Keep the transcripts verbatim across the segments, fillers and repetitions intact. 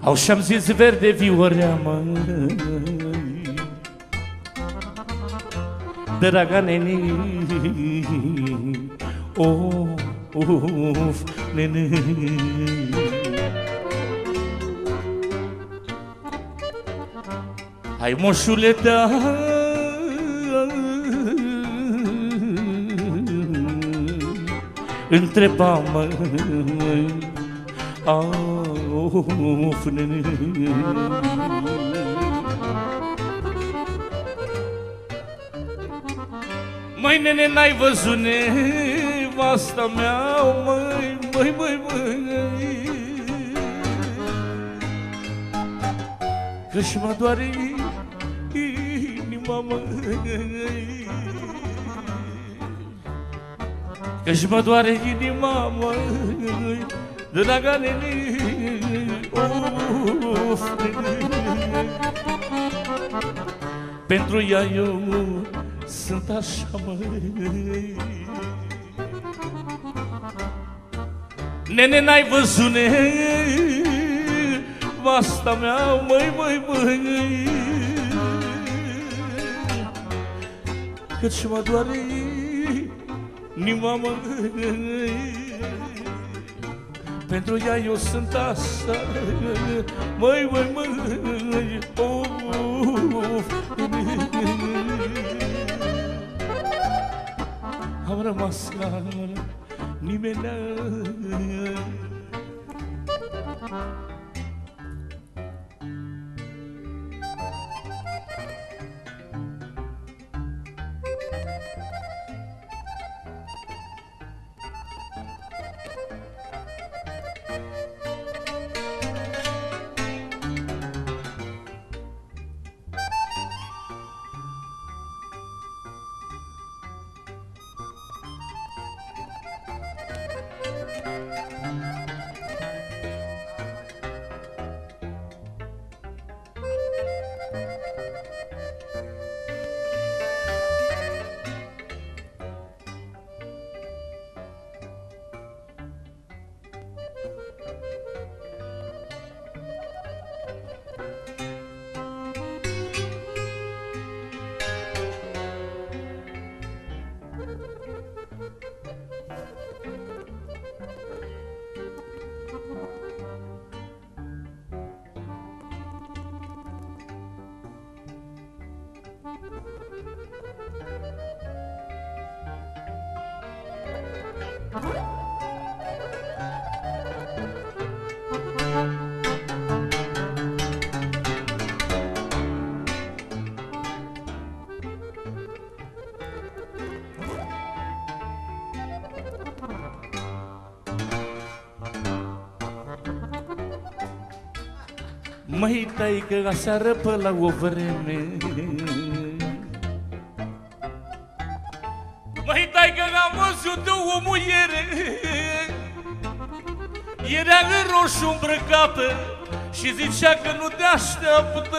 Au și-am zis verde viorea, măi, draga neni, of, of, nene. Hai, moșule, da, întreba-mă, of, nene. Măi, nene, n-ai văzut nevasta mea, măi, măi, măi, măi, că-și mă doare inima, măi, că-și mă doare inima, măi, draga nene, of, nene. Pentru ea eu sunt așa, măi. Nene, n-ai văzut nevasta mea, măi, măi, măi, că-ți mă doare inima, măi. Pentru ea eu sunt așa, măi, măi, măi, of, am rămas ca nimeni. Măi, taică, aseară pe la o vreme, măi, taică, am văzut o muiere, era în roșu îmbrăcată și zicea că nu te așteaptă.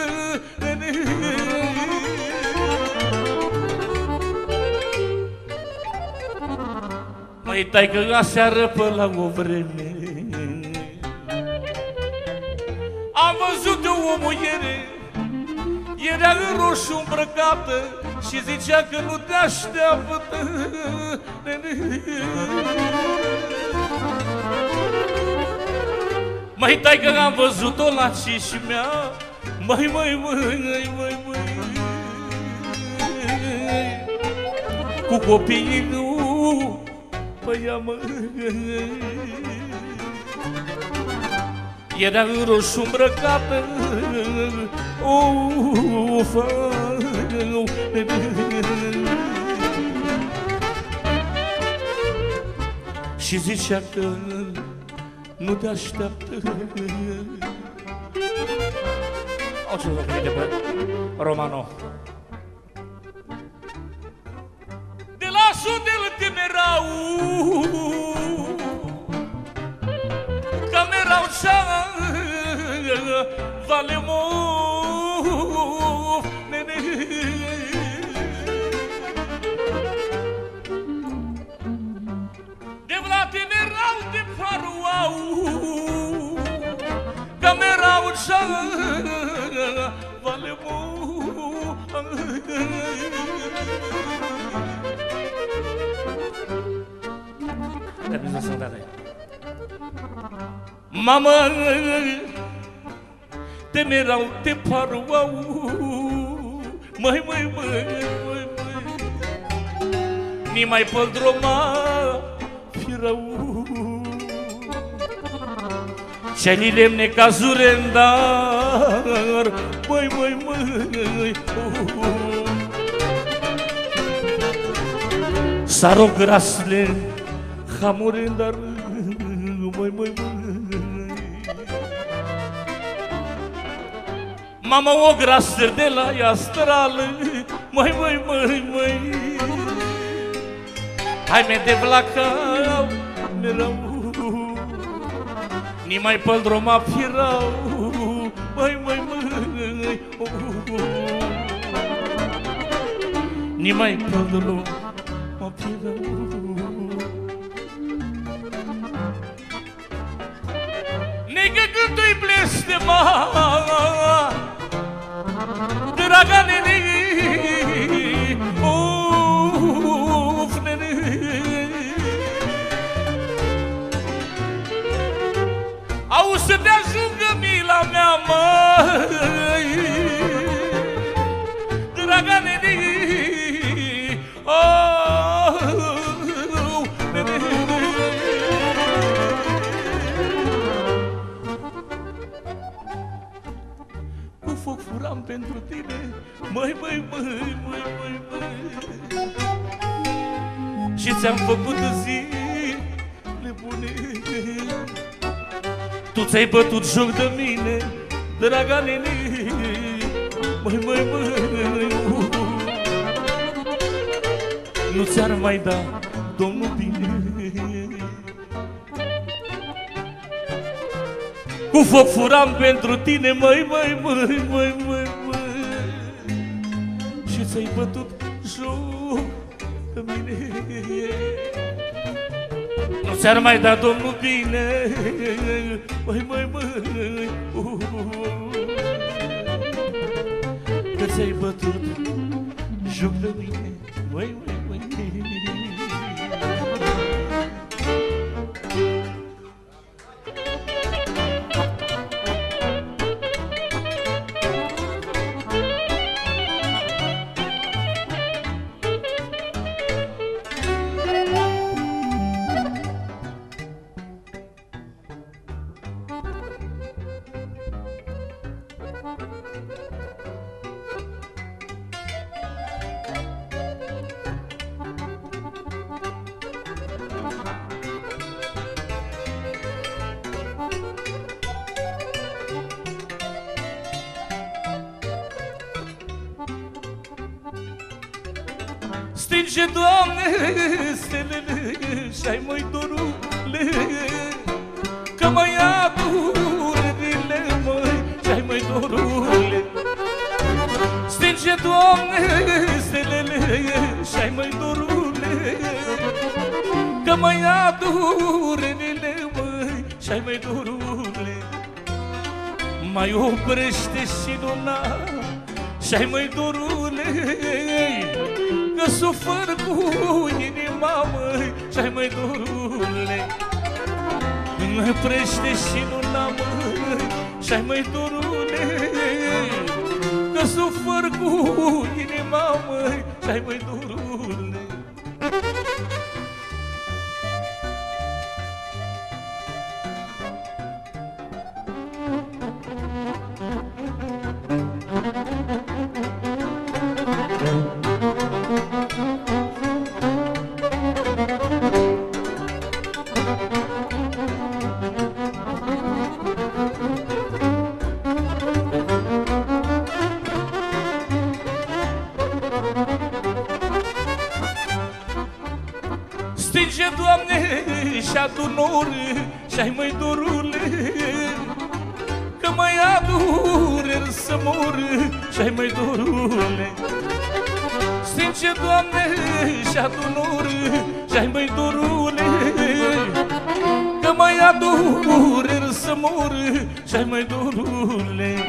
Măi, taică, aseară pe la o vreme, am văzut o muiere, era în roșu îmbrăcată și zicea că nu te așteaptă. Măi, taică, am văzut-o la cișmea, măi, măi, măi, măi, măi, cu copiii nu pe ea, măi. Era în roșu îmbrăcată, of, și zicea că nu te așteaptă. O ce să de pe Romano. De la sudel temerau, camerau cea Valemov, nene. De la temerau de faruau, camerau vale mult. Mamă, te merau, te paruau, măi, măi, măi, măi, măi, nimai păldroma firau. Și-ai lemne ca zurendar, măi, măi, măi, s-ar-o grasle, hamurendar, măi, măi, măi. Mama o grasă de la Iastrală, măi, măi, măi, măi. Hai me de vlacau, merau, nimai păldroma firau, măi, măi, măi, nimai păldroma firau. Nega gândui blestema, draga nene, uf, nene. Au să te ajungă mila mea, măi, draga nene, oh, nene. Cu foc furam pentru tine, măi, măi, măi, măi, măi, măi. Și ți-am făcut zile bune. Tu ți-ai bătut joc de mine, draga nene, măi, măi, măi. Nu ți-ar mai da Domnul bine. Cu foc furam pentru tine, măi, măi, măi, măi, măi, măi. Și ți-ai bătut joc de mine. Nu ți-ar mai da Domnul bine, măi, măi, măi, că ți-ai bătut joc de mine, măi, măi, măi. Stinge, Doamne, stelele și-ai măi dorule, că mă ia durerile, măi, și-ai măi dorule. Stinge, Doamne, stelele și-ai măi dorule, că mă ia durerile, măi, și-ai măi dorule. Mai oprește și luna și-ai măi dorule, că sufăr cu inima, măi, și-ai măi dorule. Mă prește și luna, măi, și-ai măi dorule, că sufăr cu inima, măi, și-ai măi dorule. Stinge, Doamne, și-adu nor și-ai măi dorule, că mă ia dureri să mor și-ai măi dorule. Stinge, Doamne, și-adu nor și-ai măi dorule, că mă ia dureri să mor și-ai măi dorule.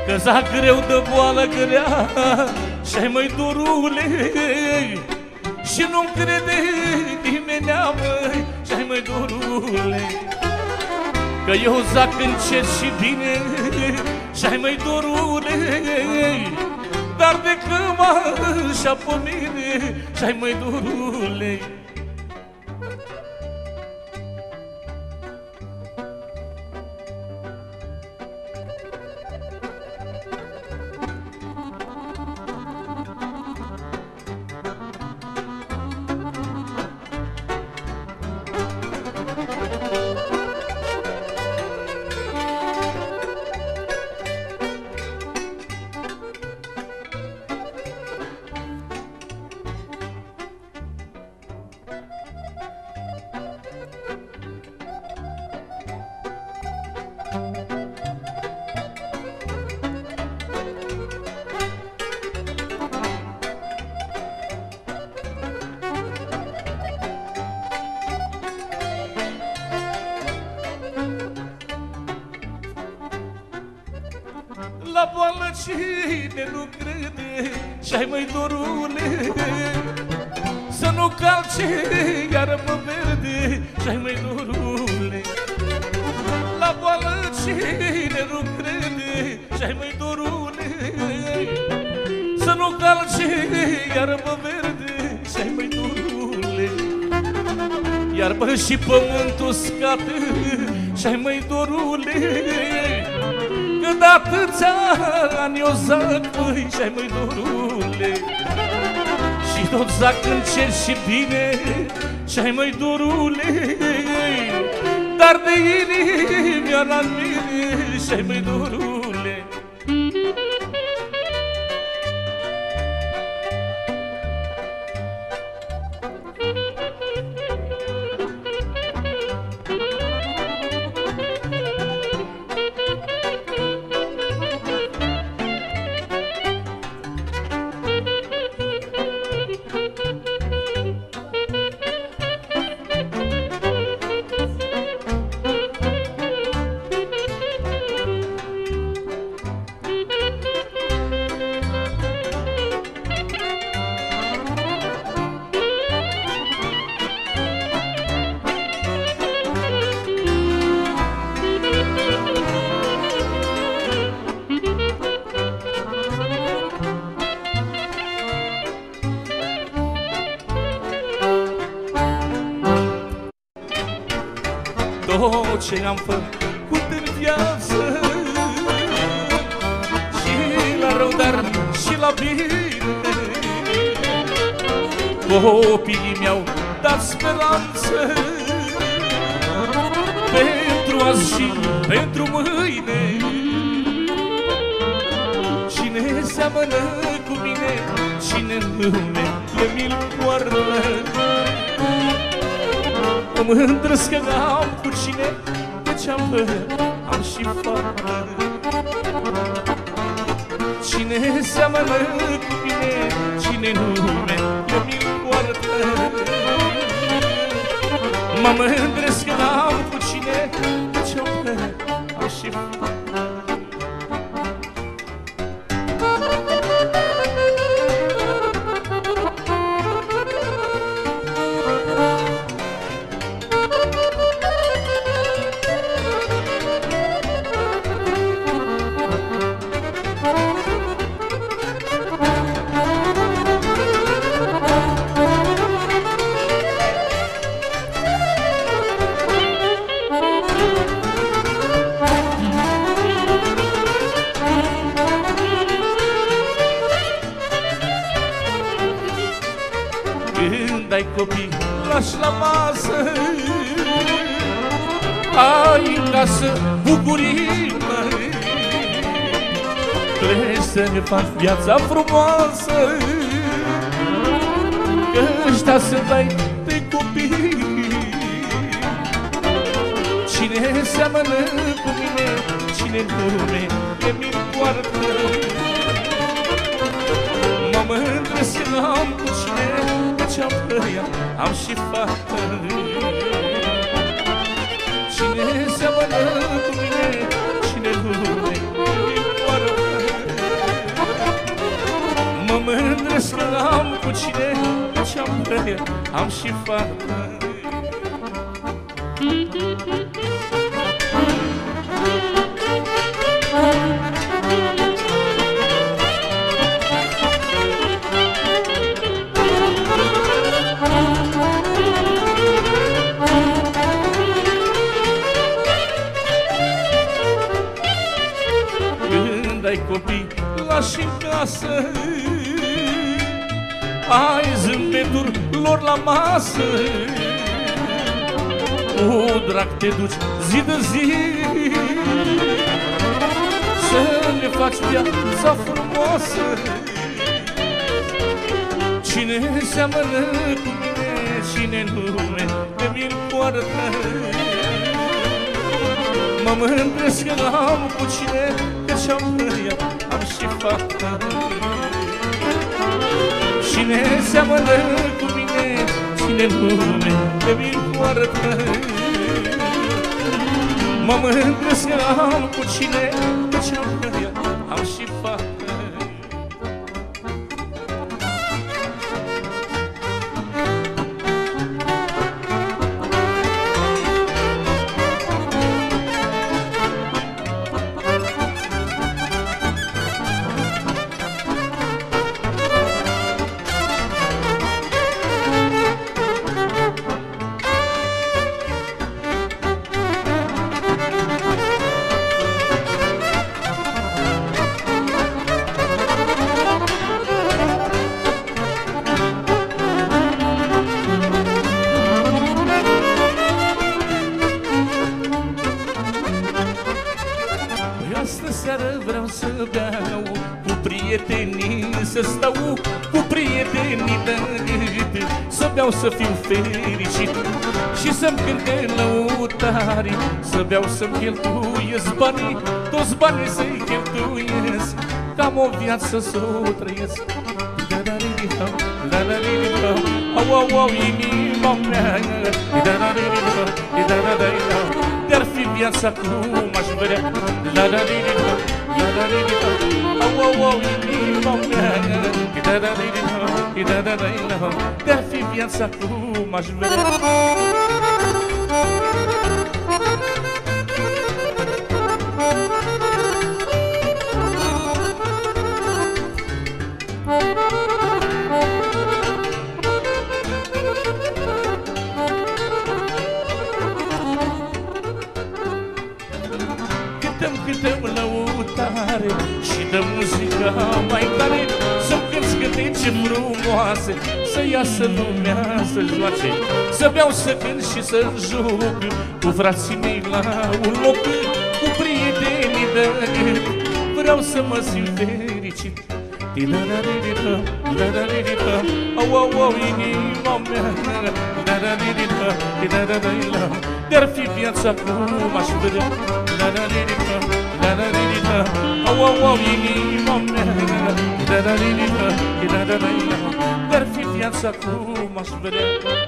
Că-za greu de boală grea și-ai măi dorule, și nu-mi crede nimenea, măi, și-ai măi dorule. Că eu zac încet și bine și-ai măi dorule, dar de că m-așa pe mine și-ai măi dorule. La boală cine nu crede și-ai măi dorule, să nu calce iară mă verde și-ai măi dorule. La boală cine nu crede și-ai măi dorule, să nu calce iară mă verde și-ai măi dorule. Iar bă și pământul scată și-ai măi dorule, că de-atâția ani eu zac, măi, și-ai măi dorule. Și tot zac încet și bine și-ai măi dorule, dar de inimia la mine și-ai măi dorule. Tot ce am făcut în viață, și la rău, dar și la bine, copiii mi-au dat speranță pentru azi și pentru mâine. Cine seamănă cu mine, cine în lume e mi-l poartă. Mă mândresc că am cu cine, deci am băiat, am și fată. Cine seamănă cu mine, cine nume eu mi-l poartă. Mă mândresc că am cu cine, deci am băiat, am și fată. Când ai copii, lași la masă, ai în casă bucurii, măi, pleci să ne faci viața frumoasă, că ăștia sunt ai tăi copii. Cine seamănă cu mine, cine în lume e mi-l poartă. Mă mândresc că n-am cu cine, ce-am băiat, am și fată. Cine seamănă cu mine, cine lume mi-l poartă. cu cine, ce-am vrea, am și fată. Când ai copii, lași în casă, ai zâmbetul lor la masă, cu drag te duci zi de zi, să le faci viața frumoasă. Cine seamănă cu mine, cine nume de mi-l poartă, mă mândresc că l-am cu cine, că-și-am vrea, am și fată. Cine seamănă cu mine, cine nume de mi-l poartă, mă mândresc că l-am cu cine, că-și-am vrea, am și fată. Vreau să beau cu prietenii, să stau cu prietenii de gât, să beau să fiu fericit și să-mi cânte lăutari, să beau să-mi cheltuiesc banii, toți banii să-i cheltuiesc, că am o viață să o trăiesc. Au, au, au, inima mea, de-ar fi viața cum aș vrea. Au, au, au, inima mea, de-ar fi viața cum aș vrea. Cântăm lăutare și dă muzica mai tare, să-mi cânti cântece frumoase, să iasă lumea să joace, să beau, să cânt și să joc cu frații mei la un loc, cu prietenii de gât, vreau să mă simt fericit. Au, au, au, inima mea, de-ar fi viața cum aș vrea. Au, au, au, inima mea, de-ar fi viața cum aș vrea.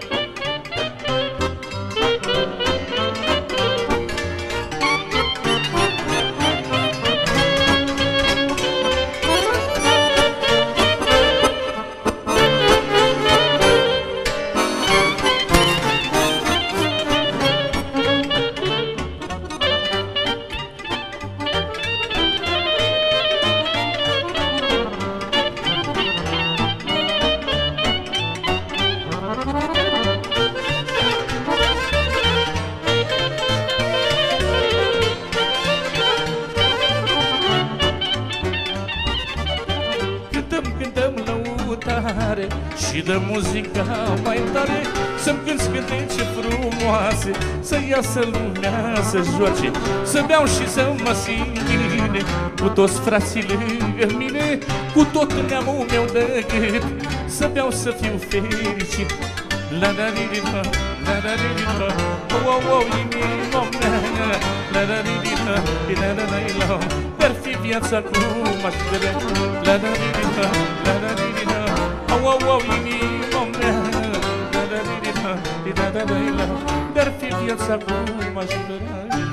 Și dă muzica mai tare, să-mi cânti cântece frumoase, să iasă lumea să joace, să beau și să mă simt bine, cu toți frații lângă mine, cu tot neamul meu de gât, să beau să fiu fericit. La da di di da, la da di di da, oh oh oh, inima mea, la da di di da, la da di da, de-ar fi viața cum aș vrea. La da di di da, la da di di da, oh oh oh, inima mea, la da di di da, la da di da, de-ar fi viața cum aș vrea.